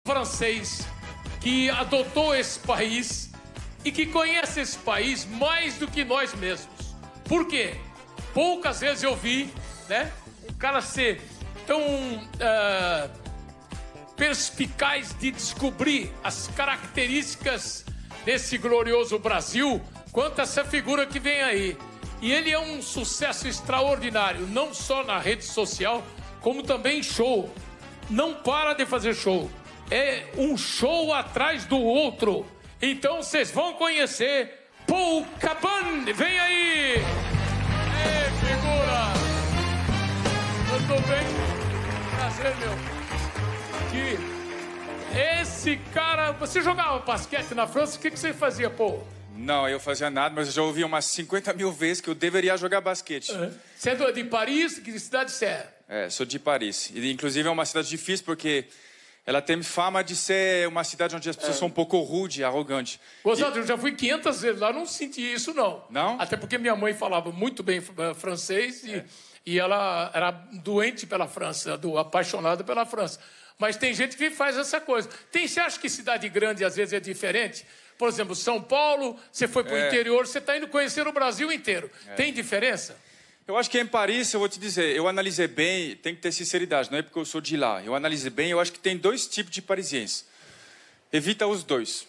francês que adotou esse país e que conhece esse país mais do que nós mesmos. Por quê? Poucas vezes eu vi, né, o cara ser tão perspicaz de descobrir as características desse glorioso Brasil quanto essa figura que vem aí. E ele é um sucesso extraordinário, não só na rede social, como também em show. Não para de fazer show. É um show atrás do outro. Então vocês vão conhecer Paul Cabane. Vem aí! Ei, figura! Tudo bem? Prazer, meu. Que esse cara... Você jogava basquete na França? O que você fazia, Paul? Não, eu fazia nada, mas eu já ouvi umas 50 mil vezes que eu deveria jogar basquete. Você é de Paris? Que cidade você é? É, sou de Paris. E, inclusive, é uma cidade difícil porque ela tem fama de ser uma cidade onde as pessoas são um pouco rudes, arrogantes. Gostado, eu já fui 500 vezes lá, não senti isso, não. Não? Até porque minha mãe falava muito bem francês e ela era doente pela França, apaixonada pela França. Mas tem gente que faz essa coisa. Você acha que cidade grande às vezes é diferente? Por exemplo, São Paulo, você foi para o interior, você está indo conhecer o Brasil inteiro. Tem diferença? Eu acho que em Paris, eu vou te dizer, eu analisei bem, tem que ter sinceridade, não é porque eu sou de lá. Eu analisei bem, eu acho que tem dois tipos de parisienses. Evita os dois.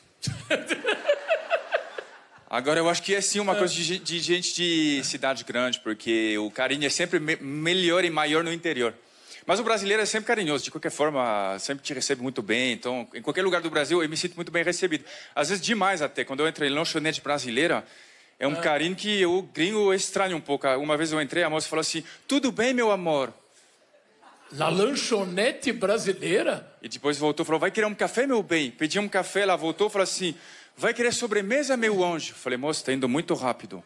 Agora, eu acho que é sim uma coisa de gente de cidade grande, porque o carinho é sempre melhor e maior no interior. Mas o brasileiro é sempre carinhoso, de qualquer forma, sempre te recebe muito bem. Então, em qualquer lugar do Brasil, eu me sinto muito bem recebido. Às vezes, demais até. Quando eu entrei em lanchonete brasileira, é um carinho que o gringo estranha um pouco. Uma vez eu entrei, a moça falou assim, tudo bem, meu amor? Na lanchonete brasileira? E depois voltou e falou, vai querer um café, meu bem? Pedi um café, ela voltou e falou assim, vai querer sobremesa, meu anjo? Falei, moça, tá indo muito rápido.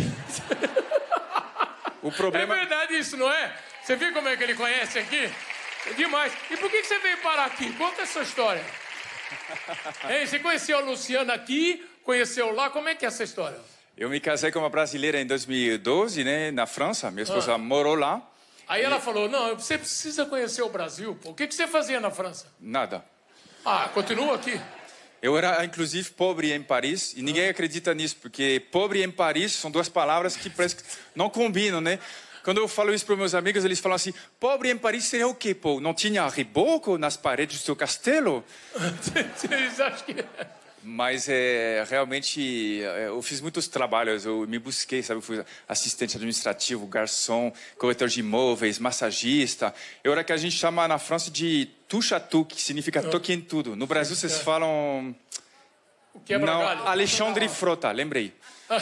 O problema... É verdade isso, não é? Você viu como é que ele conhece aqui? É demais. E por que você veio parar aqui? Conta essa história. Ei, você conheceu a Luciana aqui, conheceu lá, como é que é essa história? Eu me casei com uma brasileira em 2012, né, na França. Minha esposa morou lá. Aí ela falou, não, você precisa conhecer o Brasil. Pô. O que você fazia na França? Nada. Ah, continua aqui. Eu era, inclusive, pobre em Paris. E ninguém acredita nisso, porque pobre em Paris são duas palavras que parece que não combinam, né? Quando eu falo isso para meus amigos, eles falam assim, pobre em Paris seria o quê, pô? Não tinha reboco nas paredes do seu castelo? Eles acham que... Mas realmente eu fiz muitos trabalhos, eu me busquei, sabe? Eu fui assistente administrativo, garçom, corretor de imóveis, massagista. Eu era que a gente chama na França de touche-à-tout, que significa toque em tudo. No Brasil vocês falam... O quebra-galho. Não, Alexandre Frota, lembrei.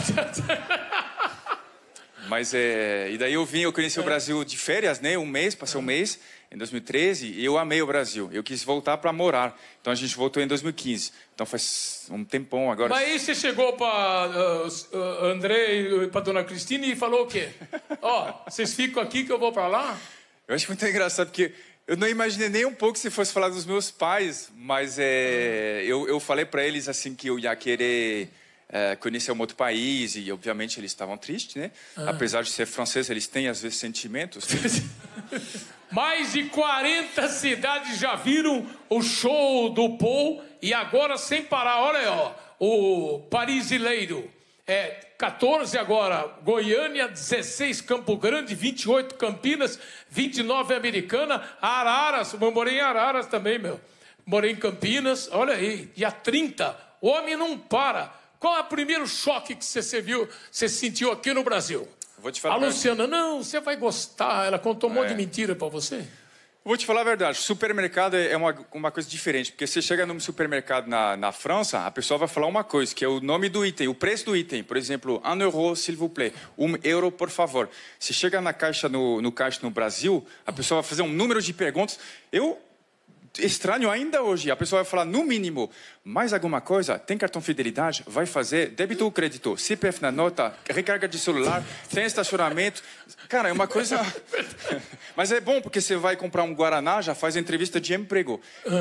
Mas e daí eu conheci o Brasil de férias, né? Passei um mês em 2013 e eu amei o Brasil. Eu quis voltar para morar. Então a gente voltou em 2015. Então faz um tempão agora. Mas aí você chegou para André e para Dona Cristina e falou o quê? Ó, vocês ficam aqui que eu vou para lá? Eu acho muito engraçado porque eu não imaginei nem um pouco se fosse falar dos meus pais, mas eu falei para eles assim que eu ia querer conhecer um outro país e obviamente eles estavam tristes, né? Apesar de ser francês, eles têm às vezes sentimentos. Mais de 40 cidades já viram o show do Paul e agora sem parar, olha aí, ó, o Parisileiro. 14 agora, Goiânia, 16 Campo Grande, 28 Campinas, 29 Americana, Araras, eu morei em Araras também, meu. Morei em Campinas, olha aí, dia 30, o homem não para. Qual é o primeiro choque que você sentiu aqui no Brasil? Vou te falar a Luciana, não, você vai gostar. Ela contou um monte de mentira pra você. Vou te falar a verdade. Supermercado é uma coisa diferente. Porque você chega num supermercado na França, a pessoa vai falar uma coisa, que é o nome do item, o preço do item. Por exemplo, 1 euro, s'il vous plaît. 1 euro, por favor. Se chega na caixa no caixa no Brasil, a pessoa vai fazer um número de perguntas. Estranho ainda hoje, a pessoa vai falar no mínimo, mais alguma coisa, tem cartão fidelidade, vai fazer, débito ou crédito, CPF na nota, recarga de celular, tem estacionamento, cara, é uma coisa... Mas é bom, porque você vai comprar um Guaraná, já faz entrevista de emprego.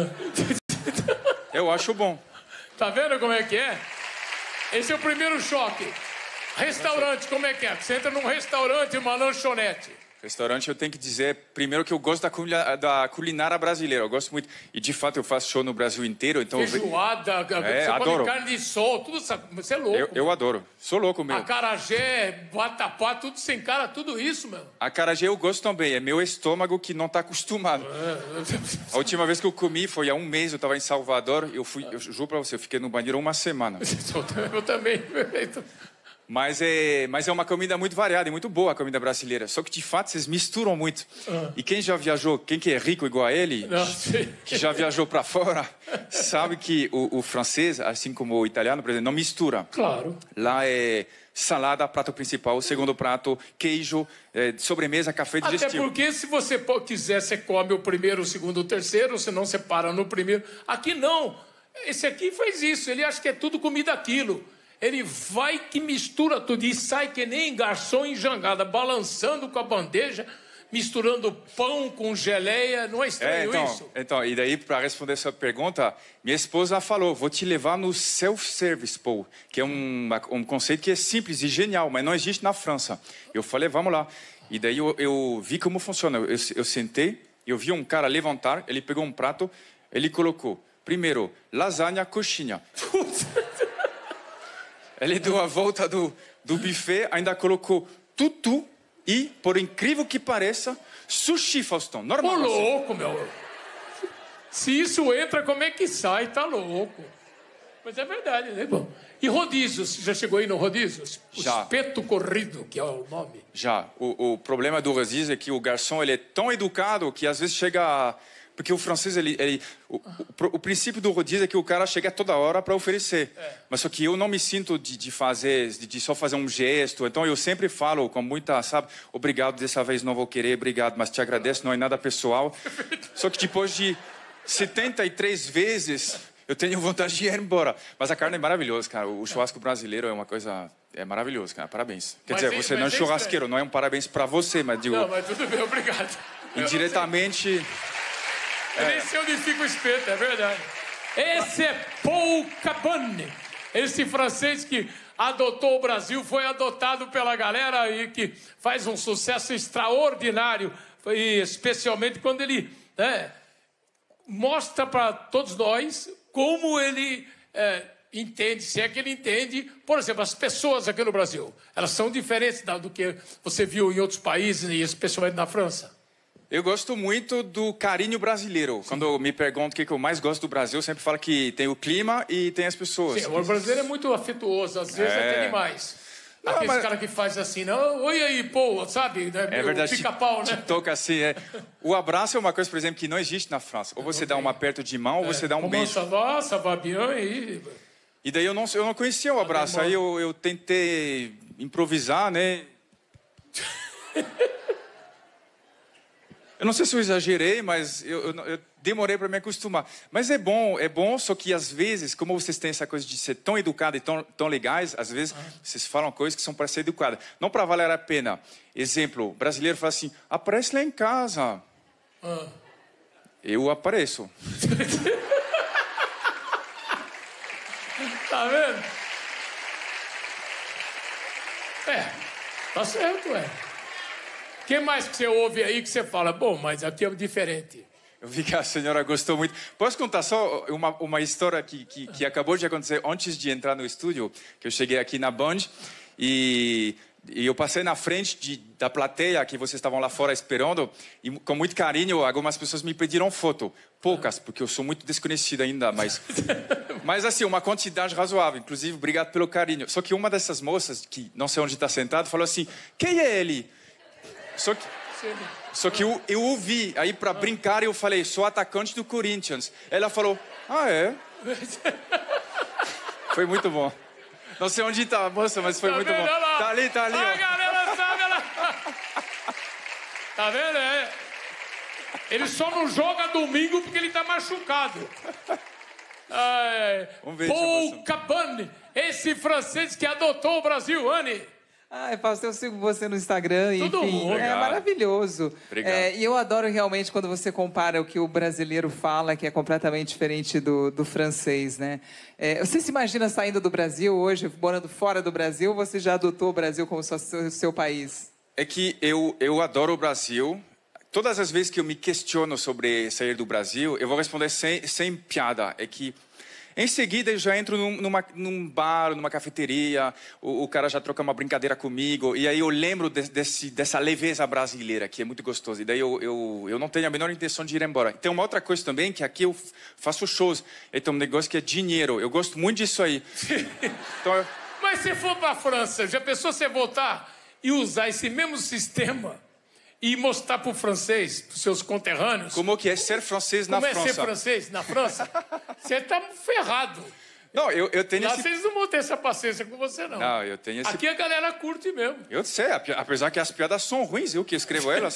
Eu acho bom. Tá vendo como é que é? Esse é o primeiro choque. Restaurante, como é que é? Você entra num restaurante, uma lanchonete. Restaurante, eu tenho que dizer, primeiro, que eu gosto da culinária brasileira. Eu gosto muito. E, de fato, eu faço show no Brasil inteiro. Então feijoada, você adoro. come carne de sol, tudo isso. Você é louco. Eu adoro. Sou louco mesmo. Acarajé, vatapá, tudo sem cara, tudo isso, meu. Acarajé eu gosto também. É meu estômago que não está acostumado. A última vez que eu comi foi há um mês. Eu estava em Salvador. Eu juro pra você, eu fiquei no banheiro uma semana. Eu também. Mas é uma comida muito variada e muito boa a comida brasileira. Só que, de fato, vocês misturam muito. E quem já viajou, quem que é rico igual a ele, que já viajou para fora, sabe que o francês, assim como o italiano, por exemplo, não mistura. Claro. Lá é salada, prato principal, segundo prato, queijo, sobremesa, café digestivo. Até porque, se você quiser, você come o primeiro, o segundo, o terceiro, senão você para no primeiro. Aqui não. Esse aqui faz isso. Ele acha que é tudo comida aquilo. Ele vai que mistura tudo e sai que nem garçom em jangada, balançando com a bandeja, misturando pão com geleia. Não é estranho isso? Então, e daí, para responder essa pergunta, minha esposa falou, vou te levar no self-service, Paul, que é um conceito que é simples e genial, mas não existe na França. Eu falei, vamos lá. E daí eu vi como funciona. Eu sentei, eu vi um cara levantar, ele pegou um prato, ele colocou, primeiro, lasanha, coxinha. Ele deu a volta do buffet, ainda colocou tutu e, por incrível que pareça, sushi, Faustão. Normal. Ô, louco, meu. Se isso entra, como é que sai? Tá louco. Mas é verdade, né? Bom, e rodízios? Já chegou aí no rodízios? Já. Espeto corrido, que é o nome. Já. O problema do rodízio é que o garçom ele é tão educado que às vezes chega... Porque o francês, o princípio do rodízio é que o cara chega toda hora para oferecer. Mas só que eu não me sinto de só fazer um gesto. Então eu sempre falo com muita, sabe? Obrigado, dessa vez não vou querer, obrigado, mas te agradeço, não é nada pessoal. Só que depois de 73 vezes, eu tenho vontade de ir embora. Mas a carne é maravilhosa, cara. O churrasco brasileiro é uma coisa... É maravilhoso, cara. Parabéns. Quer dizer, você não é churrasqueiro, não é um parabéns para você, mas digo... Não, mas tudo bem, obrigado. Indiretamente... Eu nem sei onde fica o espeto, é verdade. Esse é Paul Cabane. Esse francês que adotou o Brasil, foi adotado pela galera e que faz um sucesso extraordinário. E especialmente quando ele mostra para todos nós como ele entende, se é que ele entende. Por exemplo, as pessoas aqui no Brasil, elas são diferentes do que você viu em outros países, e especialmente na França. Eu gosto muito do carinho brasileiro. Sim. Quando me perguntam o que eu mais gosto do Brasil, eu sempre falo que tem o clima e tem as pessoas. Sim, o brasileiro é muito afetuoso, às vezes até demais. Aquele cara que faz assim, não, oi aí, pô, sabe? É verdade, pica-pau, né? Te toca assim, O abraço é uma coisa, por exemplo, que não existe na França. Ou você dá um aperto de mão, ou você dá um beijo. Ça va bien, e daí eu não conhecia o abraço, aí eu tentei improvisar, né? Eu não sei se eu exagerei, mas eu demorei para me acostumar. Mas é bom, só que às vezes, como vocês têm essa coisa de ser tão educados e tão legais, às vezes vocês falam coisas que são para ser educadas. Não para valer a pena. Exemplo, o brasileiro fala assim, aparece lá em casa. Eu apareço. Tá vendo? Tá certo, O que mais que você ouve aí que você fala, bom, mas aqui é diferente? Eu vi que a senhora gostou muito. Posso contar só uma história que acabou de acontecer antes de entrar no estúdio, que eu cheguei aqui na Band e eu passei na frente da plateia, que vocês estavam lá fora esperando, e com muito carinho, algumas pessoas me pediram foto. Poucas, porque eu sou muito desconhecido ainda, mas assim, uma quantidade razoável. Inclusive, obrigado pelo carinho. Só que uma dessas moças, que não sei onde está sentada, falou assim, quem é ele? Só que eu ouvi, aí para brincar eu falei, sou atacante do Corinthians. Ela falou, é? Foi muito bom. Não sei onde está a moça, mas foi muito bom. Tá ali, a galera sabe, Tá vendo, Ele só não joga domingo porque ele tá machucado. Paul Cabane, esse francês que adotou o Brasil, Anne. Fausto, eu sigo você no Instagram, enfim, é maravilhoso. E eu adoro realmente quando você compara o que o brasileiro fala, que é completamente diferente do francês, né? Você se imagina saindo do Brasil hoje, morando fora do Brasil, ou você já adotou o Brasil como seu país? É que eu adoro o Brasil. Todas as vezes que eu me questiono sobre sair do Brasil, eu vou responder sem piada. É que, em seguida, eu já entro num bar, numa cafeteria, o cara já troca uma brincadeira comigo, e aí eu lembro dessa leveza brasileira, que é muito gostosa. E daí eu não tenho a menor intenção de ir embora. Tem uma outra coisa também, que aqui eu faço shows. Então, um negócio que é dinheiro. Eu gosto muito disso aí. Então, Mas se for para a França, já pensou você voltar e usar esse mesmo sistema e mostrar para o francês, para os seus conterrâneos... Como que é ser francês na França? Como é ser francês na França? Você está ferrado. Não, eu tenho Lá vocês não vão ter essa paciência com você, não. Não, eu tenho esse... Aqui a galera curte mesmo. Eu sei, apesar que as piadas são ruins, eu que escrevo elas.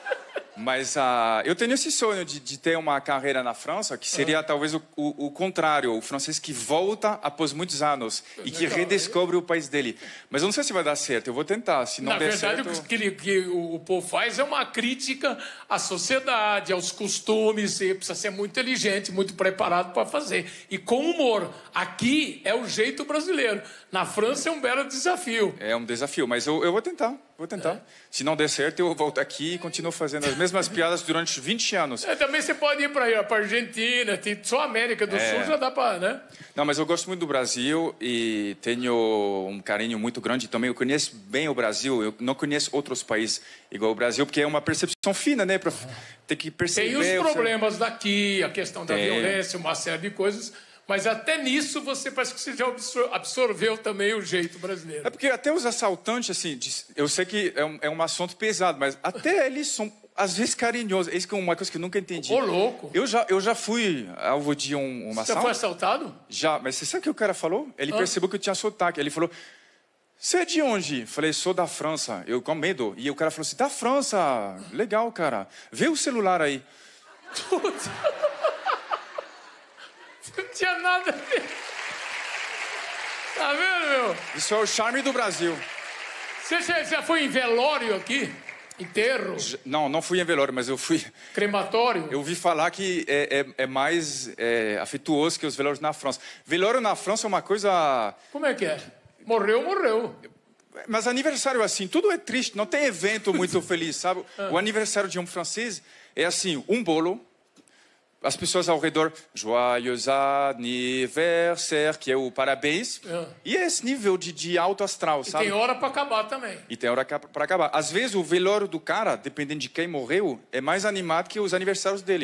Mas eu tenho esse sonho de ter uma carreira na França, que seria talvez o contrário, o francês que volta após muitos anos e que redescobre o país dele. Mas eu não sei se vai dar certo, eu vou tentar. Se não der certo... Na verdade, o que o povo faz é uma crítica à sociedade, aos costumes. Você precisa ser muito inteligente, muito preparado para fazer. E com humor. Aqui é o jeito brasileiro. Na França é um belo desafio. É um desafio, mas eu vou tentar. Vou tentar. Se não der certo, eu volto aqui e continuo fazendo as mesmas piadas durante 20 anos. Também você pode ir para a Argentina, tem só a América do Sul já dá para, né? Não, mas eu gosto muito do Brasil e tenho um carinho muito grande também. Eu conheço bem o Brasil, eu não conheço outros países igual o Brasil, porque é uma percepção fina, né? Pra ter que perceber... Tem os problemas daqui, a questão da violência, uma série de coisas... Mas até nisso você parece que você já absorveu também o jeito brasileiro. É porque até os assaltantes, assim, eu sei que é um assunto pesado, mas até eles são, às vezes, carinhosos. Isso é uma coisa que eu nunca entendi. Ô, louco! Eu já fui alvo de um assalto. Você foi assaltado? Já, mas você sabe o que o cara falou? Ele percebeu que eu tinha sotaque. Ele falou, você é de onde? Falei, sou da França. Eu com medo. E o cara falou assim, da França? Legal, cara. Vê o celular aí. Não tinha nada a ver. Tá vendo, meu? Isso é o charme do Brasil. Você já foi em velório aqui? Enterro? Não fui em velório, mas eu fui... Crematório? Eu ouvi falar que é mais afetuoso que os velórios na França. Velório na França é uma coisa... Como é que é? Morreu. Mas aniversário assim, tudo é triste, não tem evento muito feliz, sabe? O aniversário de um francês é assim, um bolo... As pessoas ao redor, joyeux anniversaire, que é o parabéns. E é esse nível de alto astral, sabe? E tem hora para acabar também. E tem hora para acabar. Às vezes o velório do cara, dependendo de quem morreu, é mais animado que os aniversários dele.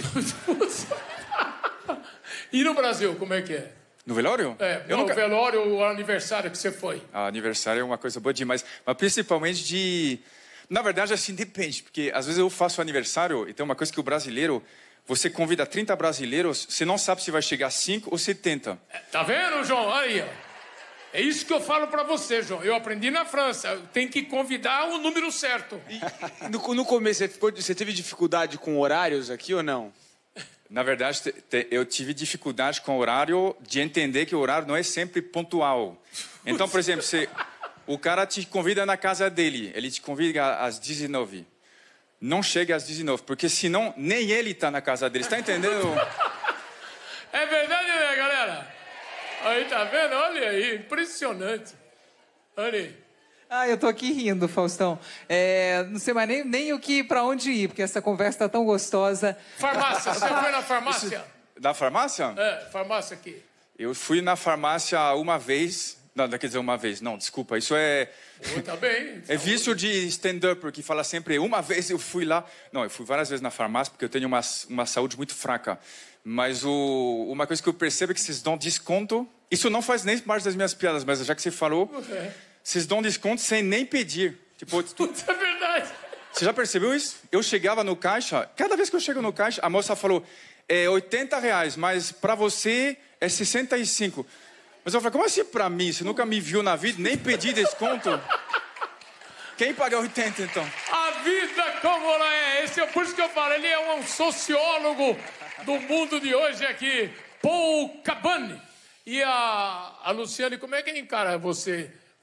E no Brasil, como é que é? No velório? O velório, o aniversário que você foi. Aniversário é uma coisa boa demais. Mas principalmente de... Na verdade, assim, depende. Porque às vezes eu faço aniversário e tem uma coisa que o brasileiro... Você convida 30 brasileiros, você não sabe se vai chegar a 5 ou 70. Tá vendo, João? Aí, ó. É isso que eu falo pra você, João. Eu aprendi na França. Tem que convidar o número certo. No começo, você teve dificuldade com horários aqui ou não? Na verdade, eu tive dificuldade com o horário de entender que o horário não é sempre pontual. Então, por exemplo, o cara te convida na casa dele. Ele te convida às 19h. Não chega às 19, porque senão nem ele está na casa dele. Está entendendo? É verdade, né, galera? Aí, tá vendo? Olha aí, impressionante. Olha aí. Eu tô aqui rindo, Faustão. Não sei mais nem para onde ir, porque essa conversa tá tão gostosa. Farmácia, você foi na farmácia? Na farmácia? Farmácia aqui. Eu fui na farmácia uma vez... Não, quer dizer, uma vez. Não, desculpa, isso é... Tá bem. É vício de stand-up, que fala sempre, uma vez eu fui lá... Não, eu fui várias vezes na farmácia, porque eu tenho uma saúde muito fraca. Mas uma coisa que eu percebo é que vocês dão desconto... Isso não faz nem parte das minhas piadas, mas já que você falou, vocês dão desconto sem nem pedir. Tipo, é verdade. Você já percebeu isso? Eu chegava no caixa, cada vez que eu chego no caixa, a moça falou, é R$80, mas pra você é 65. Mas eu falei, como assim pra mim? Você nunca me viu na vida, nem pedi desconto? Quem paga 80, então? A vida como ela é. Por isso que eu falo, ele é um sociólogo do mundo de hoje aqui. Paul Cabane. E a Luciane, como é que encara você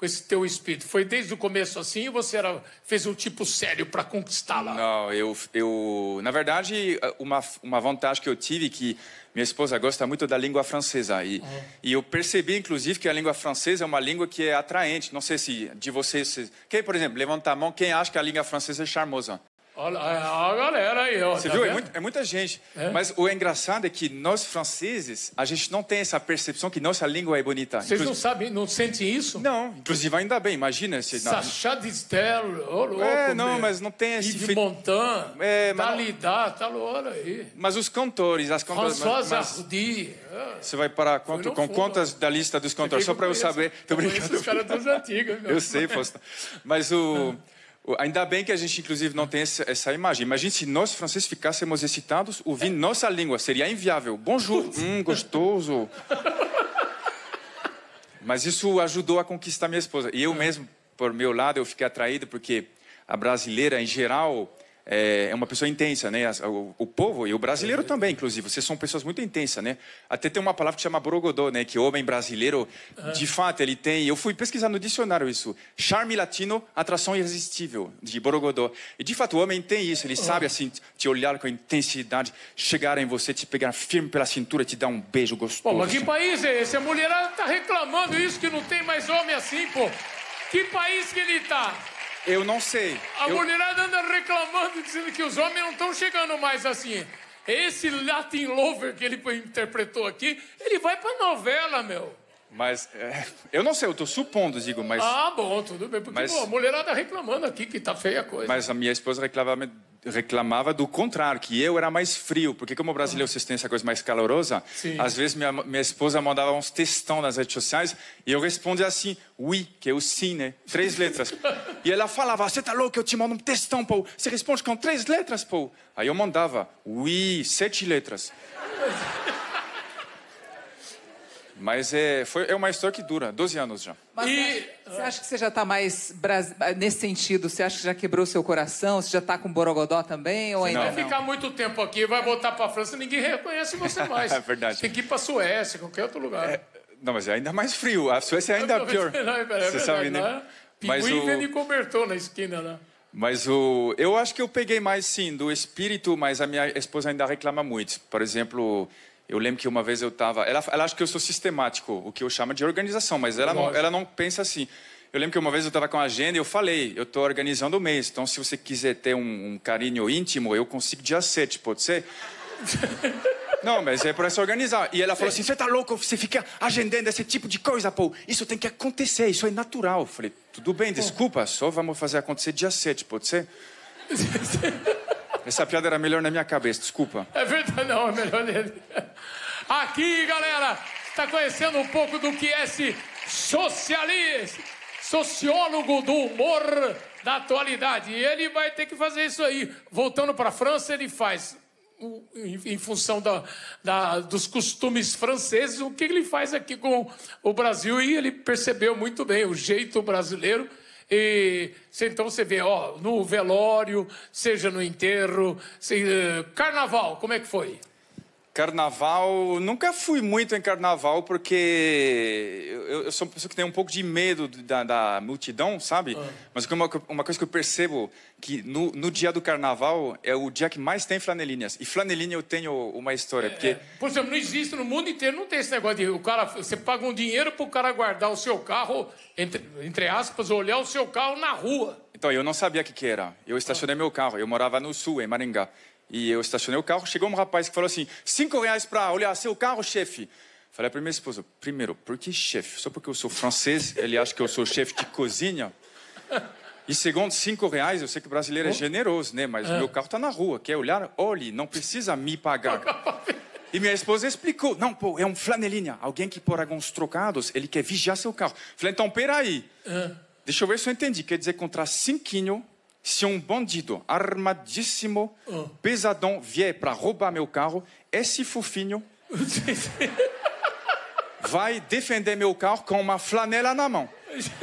com esse teu espírito? Foi desde o começo assim ou você fez um tipo sério para conquistá-la? Não, na verdade, uma vantagem que eu tive que minha esposa gosta muito da língua francesa e eu percebi, inclusive, que a língua francesa é uma língua que é atraente. Não sei se de vocês... Quem, por exemplo, levanta a mão, quem acha que a língua francesa é charmosa? Olha a galera aí, ó. Você viu? É muita gente. Mas o engraçado é que nós franceses, a gente não tem essa percepção que nossa língua é bonita. Vocês não sabem, não sentem isso? Não, inclusive ainda bem, imagina. Sacha Distel, ô louco. Não, mas não tem esse... Yves Montand, Dalida, olha aí. Mas os cantores, as cantoras... François Hardy. Você vai parar com quantas da lista dos cantores? Só para eu saber. Tô brincando. Os caras dos antigos. Eu sei, Fausto. Mas ainda bem que a gente, inclusive, não tem essa imagem. Imagine se nós, franceses, ficássemos excitados ouvindo nossa língua. Seria inviável. Bonjour, gostoso. Mas isso ajudou a conquistar minha esposa. E eu mesmo, por meu lado, eu fiquei atraído porque a brasileira, em geral, é uma pessoa intensa, né? O povo e o brasileiro também, inclusive. Vocês são pessoas muito intensas, né? Até tem uma palavra que chama borogodó, né? Que o homem brasileiro, de fato, ele tem... Eu fui pesquisar no dicionário isso. Charme latino, atração irresistível, de borogodó. E, de fato, o homem tem isso. Ele sabe, assim, te olhar com intensidade, chegar em você, te pegar firme pela cintura, te dar um beijo gostoso. Pô, mas que país é esse? A mulherada tá reclamando isso, que não tem mais homem assim, pô. Que país que ele tá? Eu não sei. A mulherada anda reclamando, dizendo que os homens não estão chegando mais assim. Esse Latin Lover que ele interpretou aqui, ele vai pra novela, meu. Mas, eu não sei, eu tô supondo, digo, mas... Ah, bom, tudo bem. Porque, a mulherada reclamando aqui que tá feia a coisa. Mas a minha esposa reclamava do contrário, que eu era mais frio. Porque como brasileiro vocês têm essa coisa mais calorosa, às vezes minha esposa mandava uns textão nas redes sociais e eu respondia assim, oui, que é o sim, né? 3 letras. E ela falava, você tá louco, eu te mando um textão, pô. Você responde com 3 letras, pô. Aí eu mandava, oui, 7 letras. Mas é uma história que dura 12 anos já. Mas você acha que você já está mais... Nesse sentido, você acha que já quebrou seu coração? Você já está com borogodó também? Ou ainda não? Vai ficar muito tempo aqui, vai voltar para a França, ninguém reconhece você mais. É verdade. Tem que ir para a Suécia, qualquer outro lugar. Não, mas é ainda mais frio. A Suécia é ainda pior. Você sabe, né? Pinguim vende cobertor na esquina lá. Mas eu acho que eu peguei mais, sim, do espírito, mas a minha esposa ainda reclama muito. Por exemplo... Eu lembro que uma vez eu estava... Ela acha que eu sou sistemático, o que eu chamo de organização, mas ela não pensa assim. Eu lembro que uma vez eu estava com a agenda e eu falei, eu estou organizando o mês, então se você quiser ter um carinho íntimo, eu consigo dia 7, pode ser? Não, mas é para se organizar. E ela falou assim, você tá louco, você fica agendando esse tipo de coisa, pô. Isso tem que acontecer, isso é natural. Eu falei, tudo bem, desculpa, só vamos fazer acontecer dia 7, pode ser? Essa piada era melhor na minha cabeça, desculpa. É verdade, não, é melhor nele. Aqui, galera, está conhecendo um pouco do que é esse sociólogo do humor da atualidade. E ele vai ter que fazer isso aí. Voltando para a França, ele faz, em função dos costumes franceses, o que ele faz aqui com o Brasil. E ele percebeu muito bem o jeito brasileiro. E então você vê, ó, no velório, seja no enterro, carnaval, como é que foi? Carnaval, nunca fui muito em carnaval porque eu sou uma pessoa que tem um pouco de medo da multidão, sabe? Mas uma coisa que eu percebo que no dia do carnaval é o dia que mais tem flanelinhas. E flanelinha eu tenho uma história, porque... Por exemplo, não existe no mundo inteiro, não tem esse negócio de você paga um dinheiro para o cara guardar o seu carro, entre aspas, olhar o seu carro na rua. Então, eu não sabia o que era. Eu estacionei meu carro, eu morava no sul, em Maringá. E eu estacionei o carro, chegou um rapaz que falou assim, R$5 para olhar seu carro, chefe. Falei para minha esposa, primeiro, por que chefe? Só porque eu sou francês, ele acha que eu sou chefe de cozinha. E segundo, R$5, eu sei que o brasileiro é generoso, né? Mas meu carro está na rua, quer olhar? Olhe, não precisa me pagar. E minha esposa explicou, não, pô, é um flanelinha, alguém que por alguns trocados, ele quer vigiar seu carro. Falei, então, peraí, deixa eu ver se eu entendi, quer dizer, contra 5, se um bandido armadíssimo, pesadão, vier para roubar meu carro, esse fofinho vai defender meu carro com uma flanela na mão.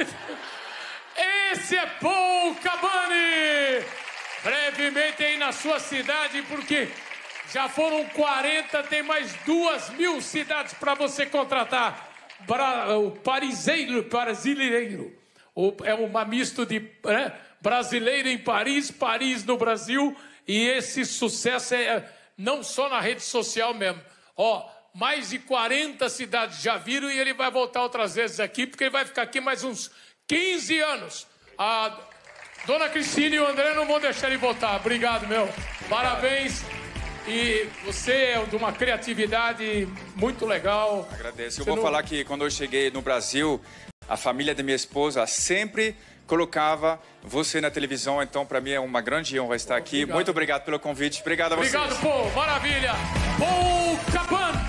Esse é Paul Cabane! Brevemente aí na sua cidade, porque já foram 40, tem mais 2.000 cidades para você contratar. O brasileiro. É uma misto de brasileiro em Paris, Paris no Brasil. E esse sucesso é não só na rede social mesmo. Ó, mais de 40 cidades já viram e ele vai voltar outras vezes aqui, porque ele vai ficar aqui mais uns 15 anos. A Dona Cristina e o André não vão deixar ele voltar. Obrigado, meu. Parabéns. E você é de uma criatividade muito legal. Agradeço. Eu vou falar que quando eu cheguei no Brasil, a família da minha esposa sempre colocava você na televisão. Então, para mim, é uma grande honra estar aqui. Obrigado. Muito obrigado pelo convite. Obrigado a vocês. Obrigado, pô. Maravilha. Paul Caban.